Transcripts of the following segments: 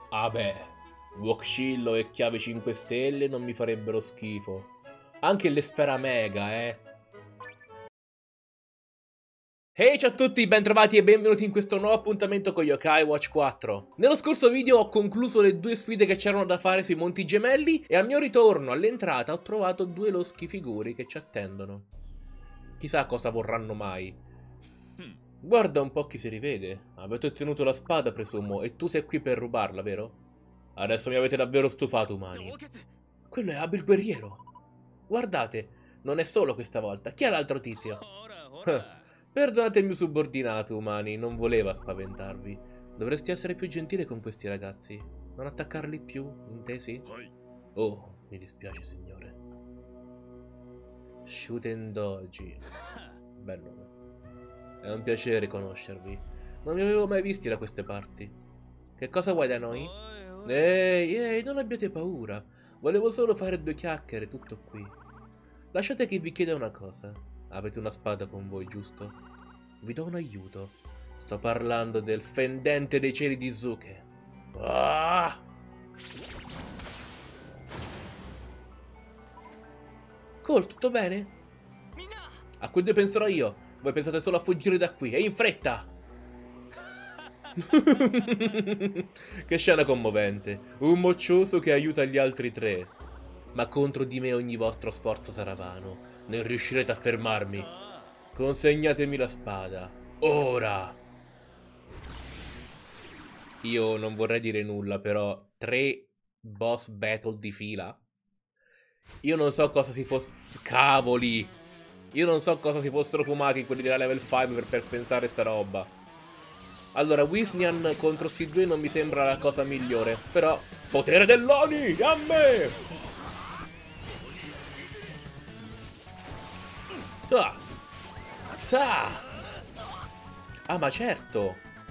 Vabbè, Wokshillo e chiave 5 stelle non mi farebbero schifo. Anche le Sfera Mega, eh. Hey, ciao a tutti, bentrovati e benvenuti in questo nuovo appuntamento con Yokai Watch 4. Nello scorso video ho concluso le due sfide che c'erano da fare sui Monti Gemelli e al mio ritorno all'entrata ho trovato due loschi figuri che ci attendono. Chissà cosa vorranno mai. Guarda un po' chi si rivede. Avete ottenuto la spada, presumo, e tu sei qui per rubarla, vero? Adesso mi avete davvero stufato, umani. Quello è Abel Guerriero. Guardate, non è solo questa volta. Chi è l'altro tizio? Perdonate il mio subordinato, umani, non voleva spaventarvi. Dovresti essere più gentile con questi ragazzi. Non attaccarli più, intesi? Oh, mi dispiace, signore. Shuten Doji. Bello. È un piacere conoscervi. Non vi avevo mai visti da queste parti. Che cosa vuoi da noi? Ehi, non abbiate paura. Volevo solo fare due chiacchiere, tutto qui. Lasciate che vi chieda una cosa. Avete una spada con voi, giusto? Vi do un aiuto. Sto parlando del fendente dei cieli di Zuke. Ah! Cole, tutto bene? A quel due penserò io. Voi pensate solo a fuggire da qui. E in fretta! Che scena commovente. Un moccioso che aiuta gli altri tre. Ma contro di me ogni vostro sforzo sarà vano. Non riuscirete a fermarmi. Consegnatemi la spada. Ora! Io non vorrei dire nulla, però 3 boss battle di fila. Io non so cosa si fosse... Cavoli! Io non so cosa si fossero fumati quelli della level 5 per pensare sta roba. Allora, Wisnian contro sti due non mi sembra la cosa migliore. Però... Potere dell'Oni! A me! Ah! Sa! Ah, ma certo!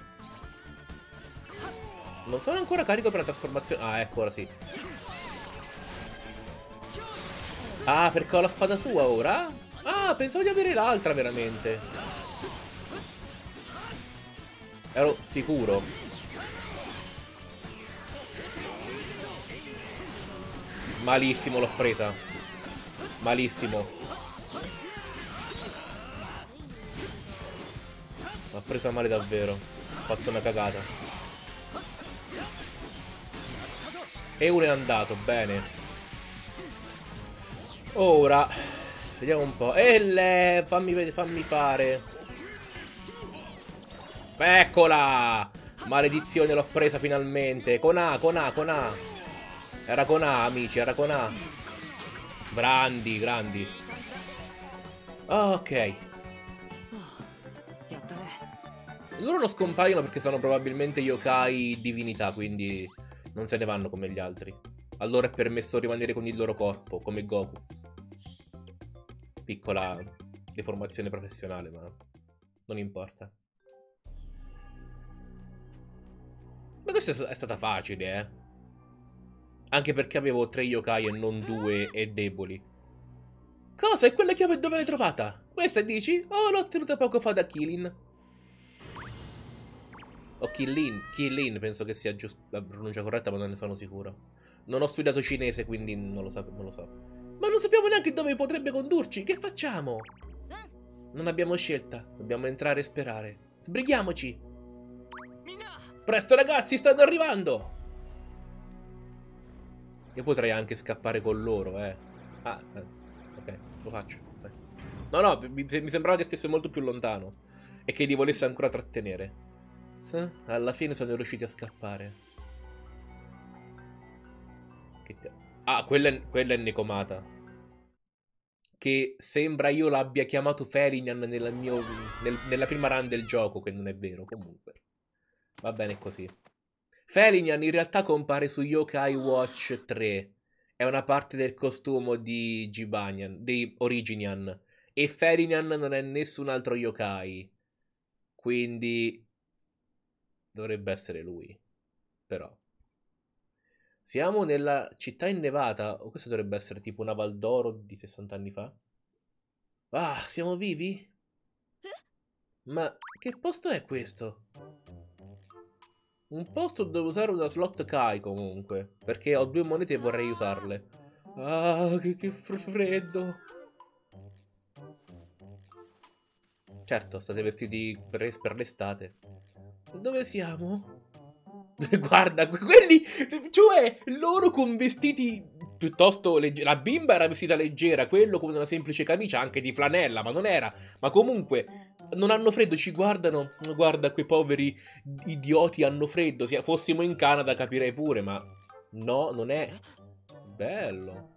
Non sono ancora carico per la trasformazione. Ah, ecco, ora sì. Ah, perché ho la spada sua ora? Ah, pensavo di avere l'altra veramente. Ero sicuro. Malissimo, l'ho presa. Malissimo. L'ho presa male davvero. Ho fatto una cagata. E uno è andato, bene. Ora, vediamo un po'. Fammi fare. Eccola! Maledizione, l'ho presa finalmente. Con A, con A, con A. Era con A, amici, era con A. Grandi, grandi. Ok. Loro non scompaiono perché sono probabilmente yokai divinità, quindi non se ne vanno come gli altri. A loro è permesso rimanere con il loro corpo, come Goku. Piccola deformazione professionale, ma non importa. Ma questa è stata facile, eh. Anche perché avevo 3 yokai e non 2 e deboli. Cosa? E quella chiave dove l'hai trovata? Questa dici? Oh, l'ho ottenuta poco fa da Killin. O Killin. Killin, penso che sia la pronuncia corretta, ma non ne sono sicuro. Non ho studiato cinese, quindi non lo so, non lo so. Ma non sappiamo neanche dove potrebbe condurci. Che facciamo? Non abbiamo scelta. Dobbiamo entrare e sperare. Sbrighiamoci. Presto, ragazzi, stanno arrivando. Io potrei anche scappare con loro, eh. Ah, ok, lo faccio. No, mi sembrava che stesse molto più lontano. E che li volesse ancora trattenere. Alla fine sono riusciti a scappare. Ah, quella è Nekomata. Che sembra io l'abbia chiamato Ferinan nella prima run del gioco, che non è vero, comunque. Va bene così. Ferinan in realtà compare su Yokai Watch 3. È una parte del costume di Gibanian, di Originian. E Ferinan non è nessun altro yokai. Quindi dovrebbe essere lui. Però. Siamo nella città innevata. O questo dovrebbe essere tipo una Val d'Oro di 60 anni fa. Ah, siamo vivi? Ma che posto è questo? Un posto dove usare una slot Kai comunque. Perché ho 2 monete e vorrei usarle. Ah, che freddo. Certo, state vestiti per l'estate. Dove siamo? Guarda, quelli, cioè, loro con vestiti piuttosto leggeri. La bimba era vestita leggera, quello con una semplice camicia, anche di flanella, ma non era. Ma comunque, non hanno freddo, ci guardano. Guarda, quei poveri idioti hanno freddo. Se fossimo in Canada capirei pure, ma no, non è bello.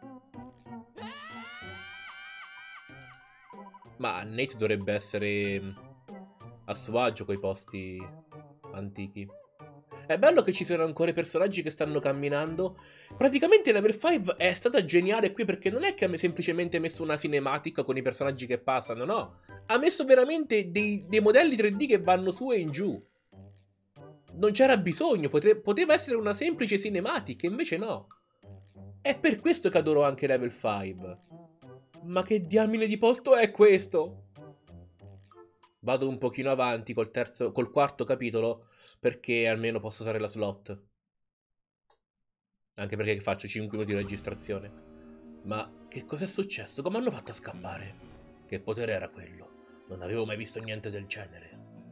Ma Nate dovrebbe essere a suo agio coi posti antichi. È bello che ci siano ancora i personaggi che stanno camminando. Praticamente Level 5 è stata geniale qui perché non è che ha semplicemente messo una cinematica con i personaggi che passano, no. Ha messo veramente dei modelli 3D che vanno su e in giù. Non c'era bisogno, poteva essere una semplice cinematica, invece no. È per questo che adoro anche Level 5. Ma che diamine di posto è questo? Vado un pochino avanti col quarto capitolo perché almeno posso usare la slot. Anche perché faccio 5 minuti di registrazione. Ma che cos'è successo? Come hanno fatto a scappare? Che potere era quello? Non avevo mai visto niente del genere.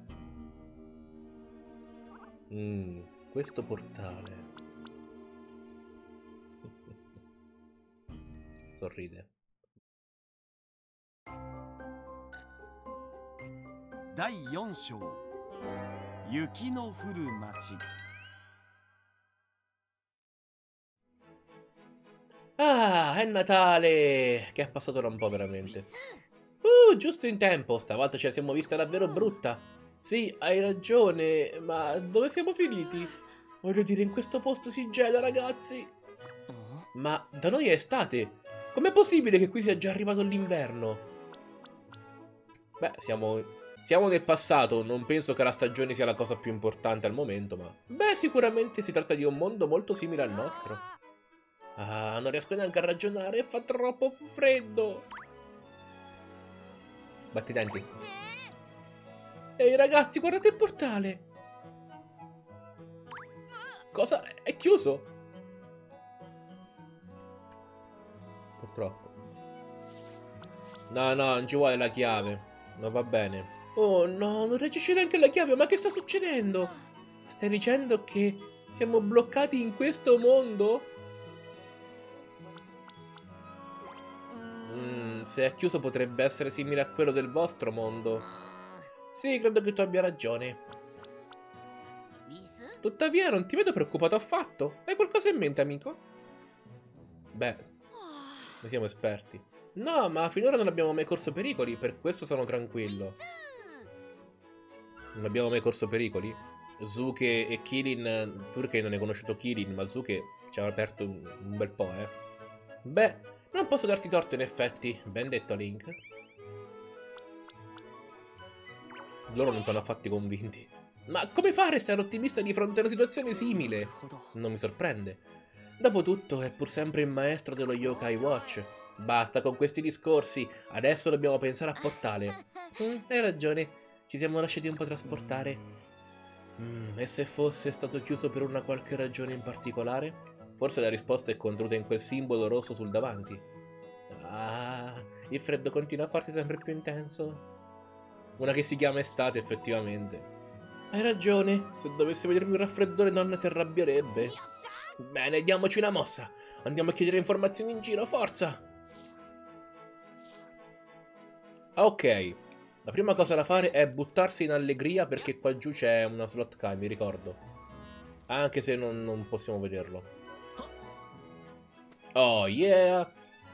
Questo portale. Sorride. Dai 4 章 Yuki no furu machi. Ah, è Natale! Che è passato da un po' veramente. Giusto in tempo, stavolta ce la siamo vista davvero brutta. Sì, hai ragione, ma dove siamo finiti? Voglio dire, in questo posto si gela, ragazzi. Ma da noi è estate. Com'è possibile che qui sia già arrivato l'inverno? Beh, siamo nel passato, non penso che la stagione sia la cosa più importante al momento, ma... Beh, sicuramente si tratta di un mondo molto simile al nostro. Ah, non riesco neanche a ragionare, fa troppo freddo. Batti i denti. Ehi ragazzi, guardate il portale. Cosa? È chiuso? Purtroppo. No, non ci vuole la chiave. Non va bene. Oh no, non registri neanche la chiave, ma che sta succedendo? Stai dicendo che siamo bloccati in questo mondo? Se è chiuso potrebbe essere simile a quello del vostro mondo. Sì, credo che tu abbia ragione. Tuttavia non ti vedo preoccupato affatto. Hai qualcosa in mente, amico? Beh, noi siamo esperti. No, ma finora non abbiamo mai corso pericoli, per questo sono tranquillo. Non abbiamo mai corso pericoli? Zuke e Kilin, perché non hai conosciuto Kilin, ma Zuke ci ha aperto un bel po', eh. Beh, non posso darti torto in effetti, ben detto Link. Loro non sono affatto convinti. Ma come fa a restare ottimista di fronte a una situazione simile? Non mi sorprende. Dopotutto è pur sempre il maestro dello Yokai Watch. Basta con questi discorsi, adesso dobbiamo pensare a Portale. Hai ragione, ci siamo lasciati un po' trasportare. E se fosse stato chiuso per una qualche ragione in particolare? Forse la risposta è contenuta in quel simbolo rosso sul davanti. Ah, il freddo continua a farsi sempre più intenso. Una che si chiama estate, effettivamente. Hai ragione, se dovesse vedermi un raffreddore nonna si arrabbierebbe. Bene, diamoci una mossa. Andiamo a chiedere informazioni in giro, forza! Ok, la prima cosa da fare è buttarsi in allegria perché qua giù c'è una slot Kai, mi ricordo. Anche se non possiamo vederlo. Oh yeah!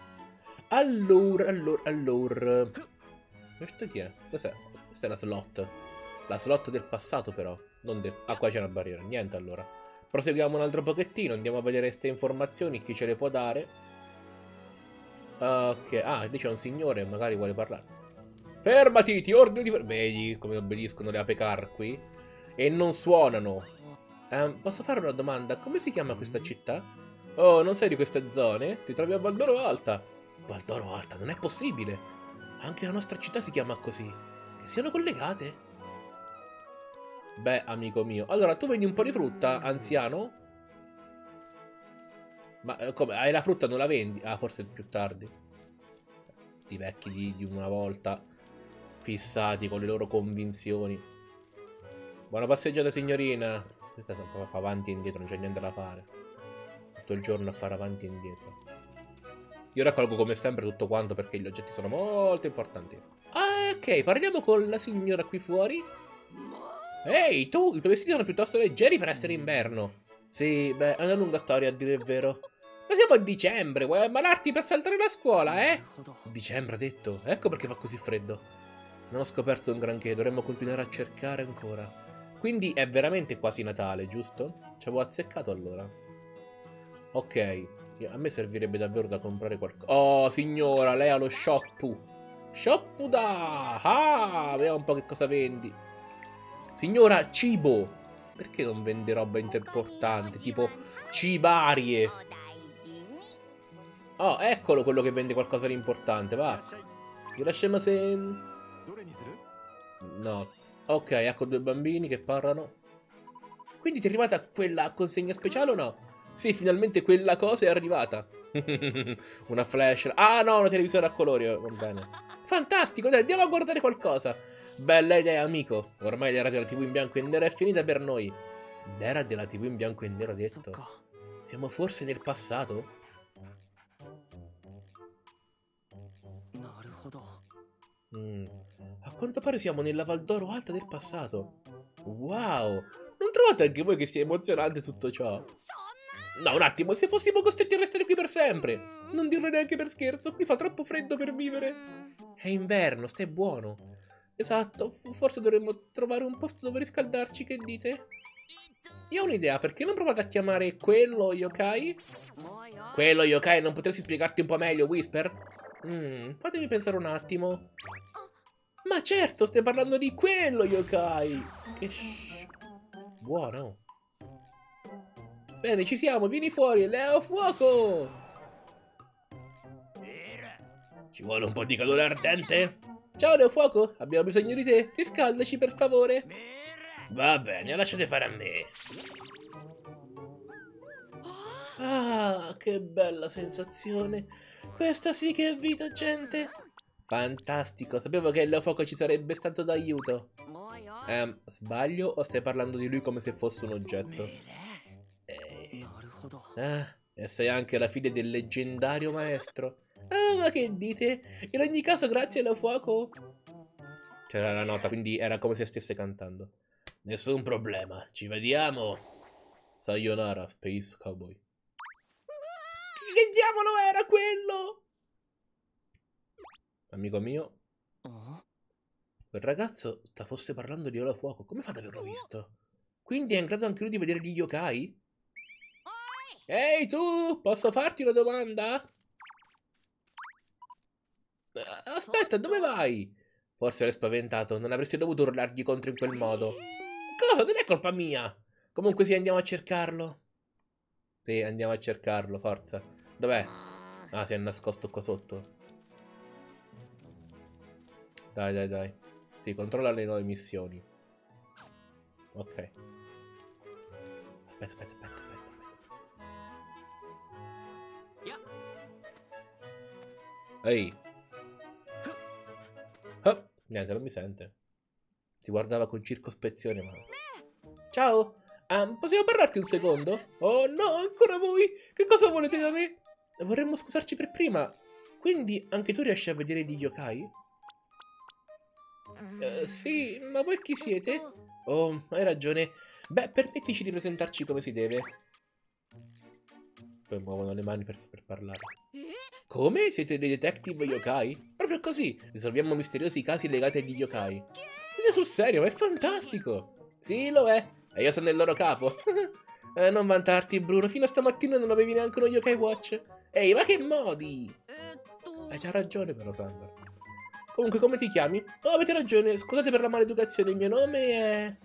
Allora. Questo chi è? Cos'è? Questa è la slot. La slot del passato però. Non del... Ah, qua c'è una barriera. Niente allora. Proseguiamo un altro pochettino. Andiamo a vedere queste informazioni. Chi ce le può dare? Ok. Ah, lì c'è un signore. Magari vuole parlare. Fermati, ti ordino di vedi come obbediscono le apecar qui? E non suonano. Posso fare una domanda? Come si chiama questa città? Oh, non sei di queste zone? Ti trovi a Valdoro Alta. Valdoro Alta, non è possibile. Anche la nostra città si chiama così. Che siano collegate? Beh, amico mio. Allora, tu vendi un po' di frutta, anziano? Ma come? Hai la frutta, non la vendi? Ah, forse più tardi. Sti vecchi di una volta, fissati con le loro convinzioni. Buona passeggiata, signorina. Fa avanti e indietro, non c'è niente da fare. Tutto il giorno a fare avanti e indietro. Io raccolgo come sempre tutto quanto perché gli oggetti sono molto importanti. Ah, ok, parliamo con la signora qui fuori. Ehi, tu, i tuoi vestiti sono piuttosto leggeri per essere inverno. Sì, beh, è una lunga storia a dire il vero. Ma siamo a dicembre, vuoi ammalarti per saltare la scuola, eh? Dicembre, ha detto. Ecco perché fa così freddo. Non ho scoperto un granché, dovremmo continuare a cercare ancora. Quindi è veramente quasi Natale, giusto? Ci avevo azzeccato allora. Ok, a me servirebbe davvero da comprare qualcosa. Oh, signora, lei ha lo shoppu. Shoppu da! Ah, vediamo un po' che cosa vendi. Signora, cibo. Perché non vende roba importante, tipo cibarie? Oh, eccolo quello che vende qualcosa di importante, va. Irashimasen. No. Ok, ecco due bambini che parlano. Quindi ti è arrivata quella consegna speciale o no? Sì, finalmente quella cosa è arrivata. Una flash. Ah no, un televisore a colori, va bene. Fantastico, dai, andiamo a guardare qualcosa. Bella idea, amico. Ormai l'era della TV in bianco e nero è finita per noi. L'era della TV in bianco e nero, ha detto. Siamo forse nel passato? A quanto pare siamo nella Val d'Oro Alta del passato. Wow! Non trovate anche voi che sia emozionante tutto ciò? No, un attimo, se fossimo costretti a restare qui per sempre. Non dirlo neanche per scherzo, qui fa troppo freddo per vivere. È inverno, stai buono. Esatto, forse dovremmo trovare un posto dove riscaldarci, che dite? Io ho un'idea, perché non provate a chiamare quello yokai? Quello yokai, non potresti spiegarti un po' meglio, Whisper? Fatemi pensare un attimo. Ma certo, stai parlando di quello yokai. Che buono. Bene, ci siamo, vieni fuori, Leo fuoco! Ci vuole un po' di calore ardente? Ciao Leo fuoco, abbiamo bisogno di te, riscaldaci per favore. Va bene, lasciate fare a me. Ah, che bella sensazione. Questa sì che è vita, gente. Fantastico, sapevo che Leo fuoco ci sarebbe stato d'aiuto. Sbaglio o stai parlando di lui come se fosse un oggetto? E sei anche la figlia del leggendario maestro. Ah, ma che dite? In ogni caso, grazie allo fuoco. C'era la nota, quindi era come se stesse cantando. Nessun problema, ci vediamo. Sayonara, Space Cowboy. Che diavolo era quello? Amico mio. Quel ragazzo sta forse parlando di Olo Fuoco. Come fa ad averlo visto? Quindi è in grado anche lui di vedere gli yokai? Ehi tu, posso farti una domanda? Aspetta, dove vai? Forse ero spaventato, non avresti dovuto urlargli contro in quel modo. Cosa? Non è colpa mia. Comunque sì, andiamo a cercarlo. Sì, andiamo a cercarlo, forza. Dov'è? Ah, si è nascosto qua sotto. Dai, dai, dai. Sì, controlla le nuove missioni. Ok. Aspetta. Ehi. Oh, niente, non mi sente. Ti guardava con circospezione, ma... Ciao, possiamo parlarti un secondo? Oh no, ancora voi? Che cosa volete da me? Vorremmo scusarci per prima. Quindi anche tu riesci a vedere gli yokai? Sì, ma voi chi siete? Oh, hai ragione. Beh, permettici di presentarci come si deve. Poi muovono le mani per parlare. Come? Siete dei detective yokai? Proprio così, risolviamo misteriosi casi legati agli yokai. Ed sul serio, ma è fantastico! Sì, lo è. E io sono il loro capo. Non vantarti, Bruno, fino a stamattina non avevi neanche uno yokai watch. Ehi, ma che modi! Hai già ragione però, Sandra. Comunque, come ti chiami? Oh, avete ragione, scusate per la maleducazione, il mio nome è...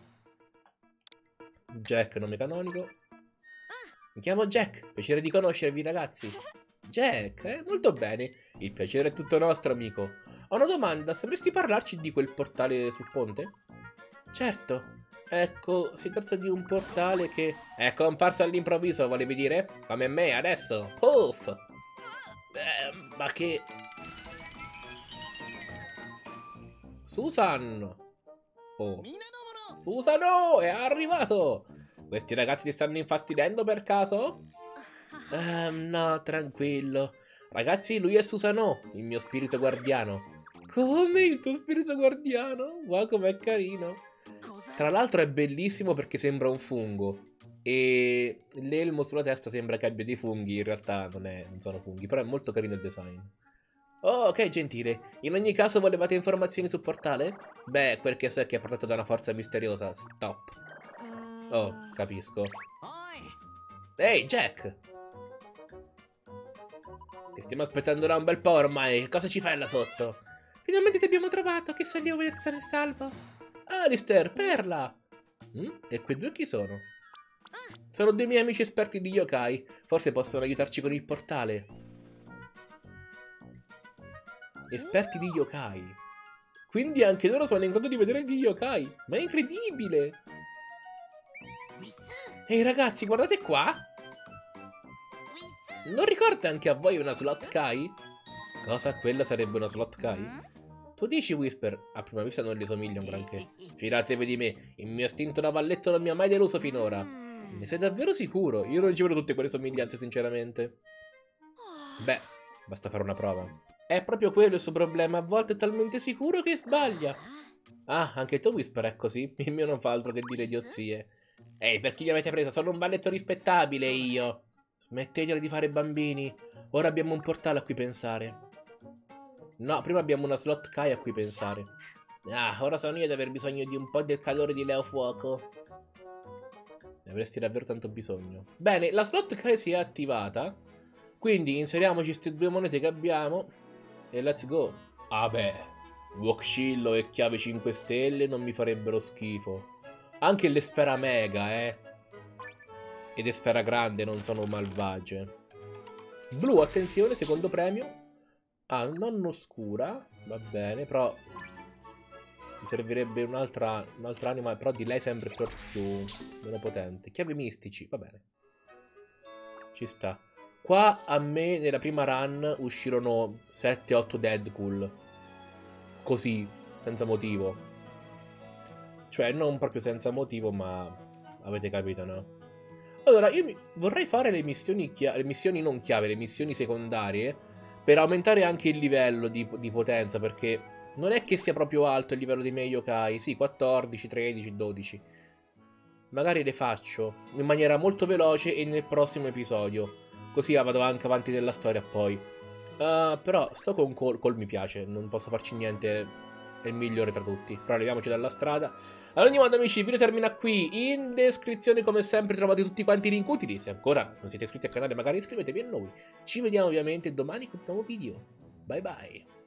Jack, nome canonico. Mi chiamo Jack, piacere di conoscervi ragazzi. Jack, molto bene, il piacere è tutto nostro amico. Ho una domanda, sapresti parlarci di quel portale sul ponte? Certo, Ecco, si tratta di un portale che è comparso all'improvviso, volevi dire? Come me adesso. Puff! Ma che... Susan! Oh. Susano, è arrivato! Questi ragazzi ti stanno infastidendo per caso? No, tranquillo. Ragazzi, lui è Susano, il mio spirito guardiano. Come il tuo spirito guardiano? Wow, com'è carino. Tra l'altro è bellissimo perché sembra un fungo. E l'elmo sulla testa sembra che abbia dei funghi. In realtà non sono funghi, però è molto carino il design. Oh, ok, gentile. In ogni caso volevate informazioni sul portale? Beh, quel che so è che è protetto da una forza misteriosa. Stop. Oh, capisco. Ehi, Jack! Ti stiamo aspettando da un bel po' ormai. Che cosa ci fai là sotto? Finalmente ti abbiamo trovato. Che salio vedete stare salvo. Alistair, Perla! E quei due chi sono? Sono dei miei amici esperti di yokai. Forse possono aiutarci con il portale. Esperti di yokai. Quindi anche loro sono in grado di vedere gli yokai. Ma è incredibile! Ehi ragazzi, guardate qua! Non ricorda anche a voi una slot kai? Cosa? Quella sarebbe una slot kai? Tu dici, Whisper? A prima vista non gli somiglia un granché. Fidatevi di me, il mio istinto da valletto non mi ha mai deluso finora. Ne sei davvero sicuro? Io non ci vedo tutte quelle somiglianze, sinceramente. Beh, basta fare una prova. È proprio quello il suo problema, a volte è talmente sicuro che sbaglia. Ah, anche tu, Whisper, è così? Il mio non fa altro che dire idiozie. Ehi, per chi mi avete preso? Sono un valletto rispettabile, io. Smettetela di fare bambini. Ora abbiamo un portale a cui pensare. No, prima abbiamo una slot kai a cui pensare. Ah, ora sono io ad aver bisogno di un po' del calore di Leo Fuoco. Ne avresti davvero tanto bisogno. Bene, la slot kai si è attivata. Quindi inseriamoci queste due monete che abbiamo. E let's go. Ah beh, Wokshillo e chiave 5 stelle non mi farebbero schifo. Anche le Sfera Mega, ed le Sfera Grande non sono malvagie. Blu, attenzione, secondo premio. Ah, non oscura, va bene, però mi servirebbe un'altra anima, però di lei sempre più meno potente. Chiavi mistici, va bene. Ci sta. Qua a me nella prima run uscirono 7-8 Deadpool. Così, senza motivo. Cioè, non proprio senza motivo, ma avete capito, no? Allora, io vorrei fare le missioni non chiave, le missioni secondarie, per aumentare anche il livello di potenza, perché non è che sia proprio alto il livello dei miei yokai. Sì, 14, 13, 12. Magari le faccio in maniera molto veloce e nel prossimo episodio. Così vado anche avanti nella storia poi. Però sto con Cole mi piace, non posso farci niente. È il migliore tra tutti. Però leviamoci dalla strada. Ad ogni modo, amici, il video termina qui. In descrizione, come sempre, trovate tutti quanti i link utili. Se ancora non siete iscritti al canale, magari iscrivetevi a noi. Ci vediamo ovviamente domani con un nuovo video. Bye bye.